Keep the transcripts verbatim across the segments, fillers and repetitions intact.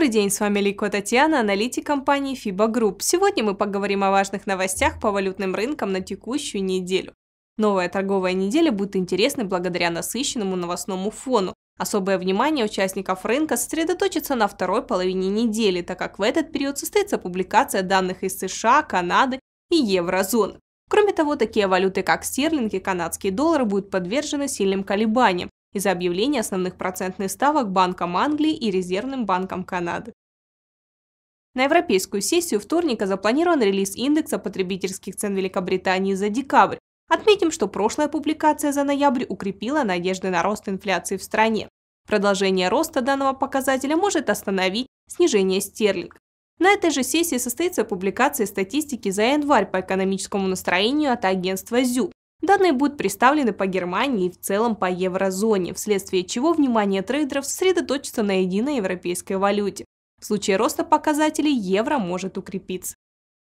Добрый день, с вами Лейко Татьяна, аналитик компании Fiba Group. Сегодня мы поговорим о важных новостях по валютным рынкам на текущую неделю. Новая торговая неделя будет интересной благодаря насыщенному новостному фону. Особое внимание участников рынка сосредоточится на второй половине недели, так как в этот период состоится публикация данных из США, Канады и еврозоны. Кроме того, такие валюты, как стерлинг и канадский доллар, будут подвержены сильным колебаниям из-за объявления основных процентных ставок Банком Англии и Резервным банком Канады. На европейскую сессию вторника запланирован релиз индекса потребительских цен Великобритании за декабрь. Отметим, что прошлая публикация за ноябрь укрепила надежды на рост инфляции в стране. Продолжение роста данного показателя может остановить снижение стерлинга. На этой же сессии состоится публикация статистики за январь по экономическому настроению от агентства зю. Данные будут представлены по Германии и в целом по еврозоне, вследствие чего внимание трейдеров сосредоточится на единой европейской валюте. В случае роста показателей евро может укрепиться.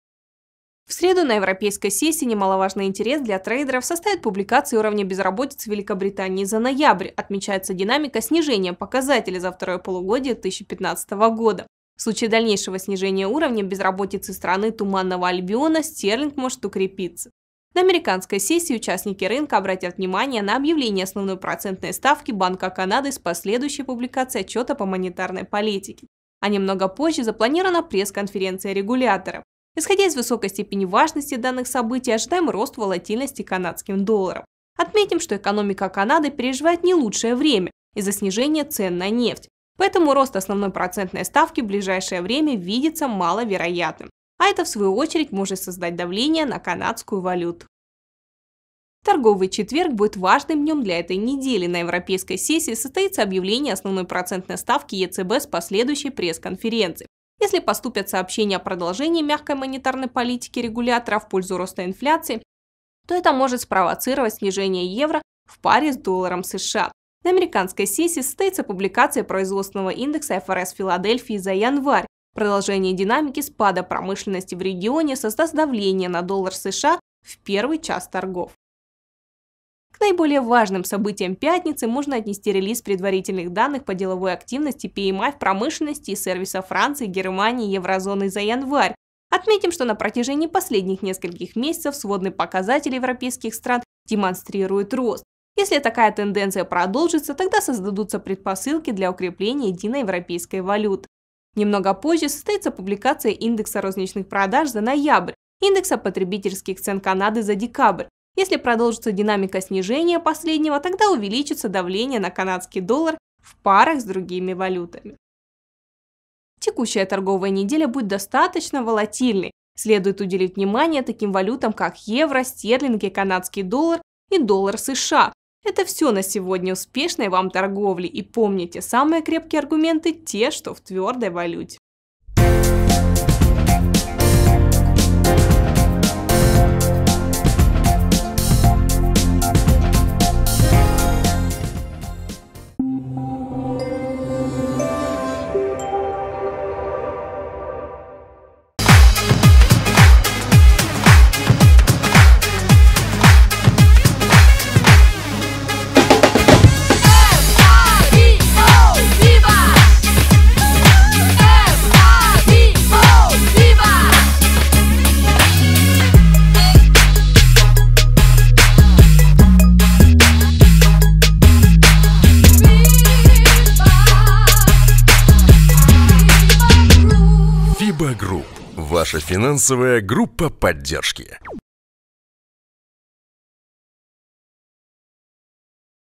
В среду на европейской сессии немаловажный интерес для трейдеров составит публикация уровня безработицы Великобритании за ноябрь. Отмечается динамика снижения показателей за второе полугодие две тысячи пятнадцатого года. В случае дальнейшего снижения уровня безработицы страны Туманного Альбиона стерлинг может укрепиться. На американской сессии участники рынка обратят внимание на объявление основной процентной ставки Банка Канады с последующей публикацией отчета по монетарной политике. А немного позже запланирована пресс-конференция регуляторов. Исходя из высокой степени важности данных событий, ожидаем рост волатильности канадским долларом. Отметим, что экономика Канады переживает не лучшее время из-за снижения цен на нефть. Поэтому рост основной процентной ставки в ближайшее время видится маловероятным. А это, в свою очередь, может создать давление на канадскую валюту. Торговый четверг будет важным днем для этой недели. На европейской сессии состоится объявление основной процентной ставки ЕЦБ с последующей пресс-конференцией. Если поступят сообщения о продолжении мягкой монетарной политики регулятора в пользу роста инфляции, то это может спровоцировать снижение евро в паре с долларом США. На американской сессии состоится публикация производственного индекса эф эр эс Филадельфии за январь. Продолжение динамики спада промышленности в регионе создаст давление на доллар США в первый час торгов. К наиболее важным событиям пятницы можно отнести релиз предварительных данных по деловой активности пи эм ай в промышленности и сервиса Франции, Германии и еврозоны за январь. Отметим, что на протяжении последних нескольких месяцев сводные показатели европейских стран демонстрируют рост. Если такая тенденция продолжится, тогда создадутся предпосылки для укрепления единой европейской валюты. Немного позже состоится публикация индекса розничных продаж за ноябрь, индекса потребительских цен Канады за декабрь. Если продолжится динамика снижения последнего, тогда увеличится давление на канадский доллар в парах с другими валютами. Текущая торговая неделя будет достаточно волатильной. Следует уделить внимание таким валютам, как евро, стерлинги, канадский доллар и доллар США. Это все на сегодня. Успешной вам торговли. И помните, самые крепкие аргументы – те, что в твердой валюте. Fiba Group – ваша финансовая группа поддержки.